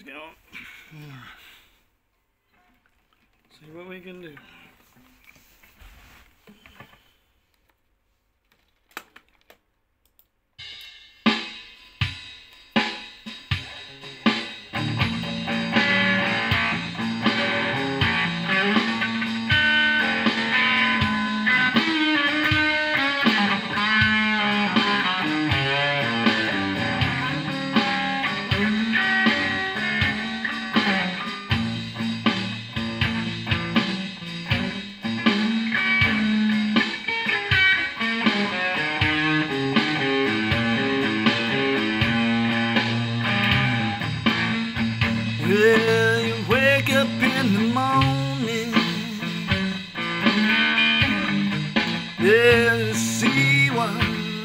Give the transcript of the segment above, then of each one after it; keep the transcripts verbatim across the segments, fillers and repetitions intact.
these going. See what we can do. Well, you wake up in the morning, yeah, you see one.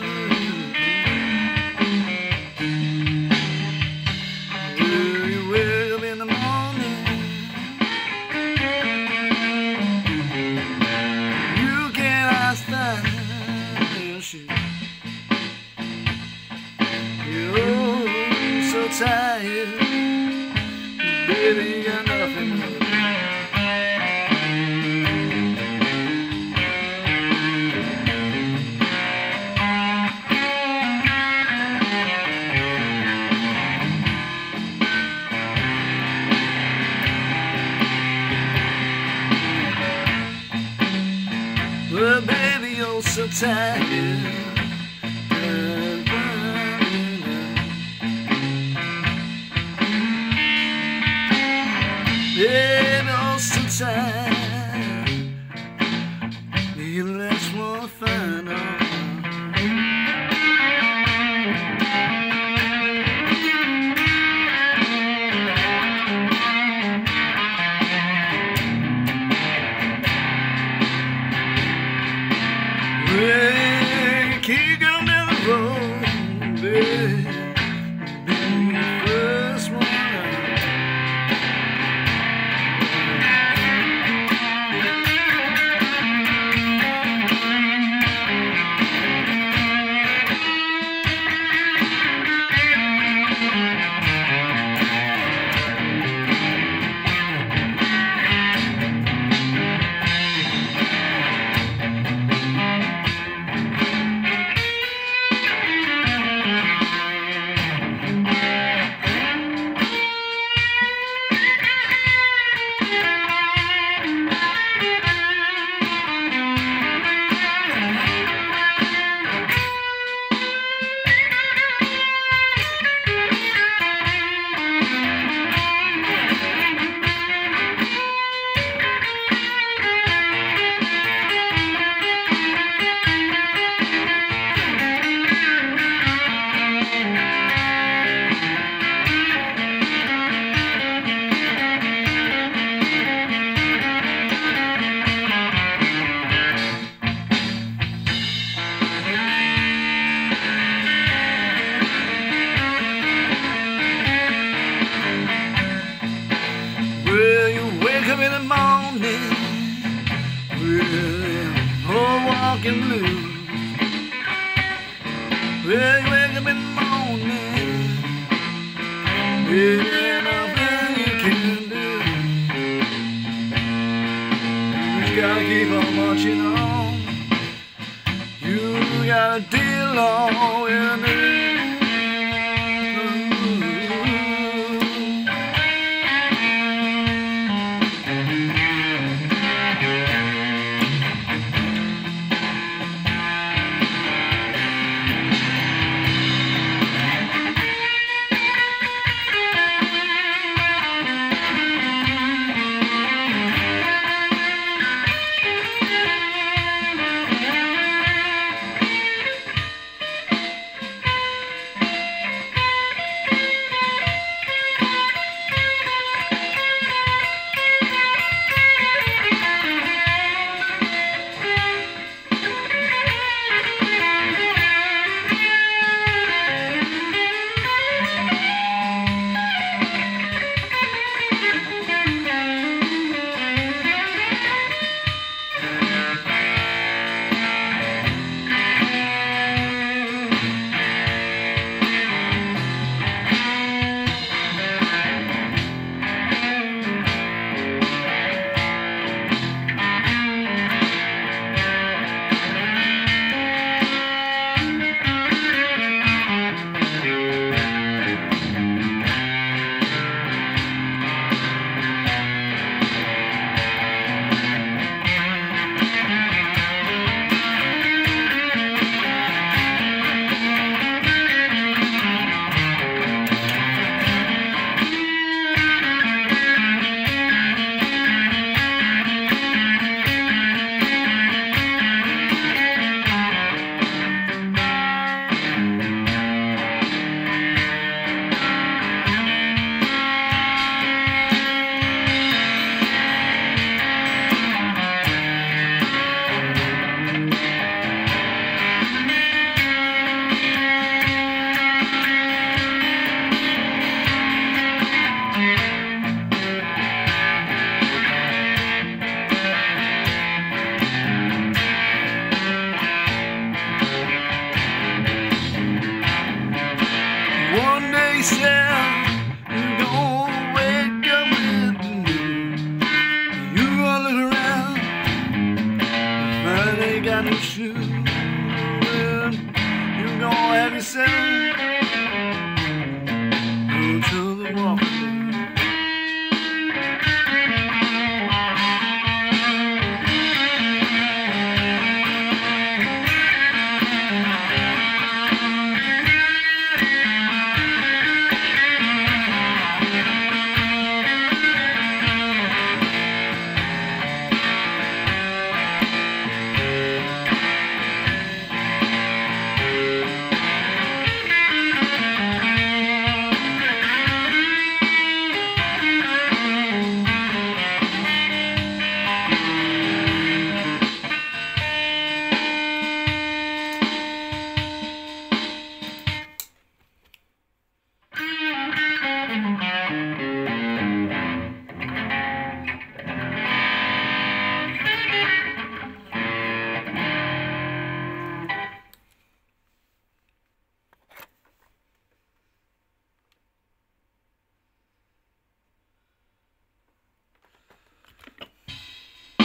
Well, you wake up in the morning, you cannot stand, you're so tired. Baby, you got nothing to do. Well, baby, you're so tired. Baby, I'm so tired. You just wanna find out. Well, keep going down the road, baby. Be the first one out. Up in the morning, well, oh, walking blues. Well, you wake up in the morning, yeah, nothing you can do. You just gotta keep on marching on. You gotta deal on with it. he said, you gonna wake up with me. You gonna look around and find they got no shoes. You gonna have yourself go to the walkway.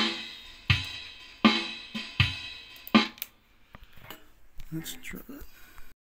Let's try that.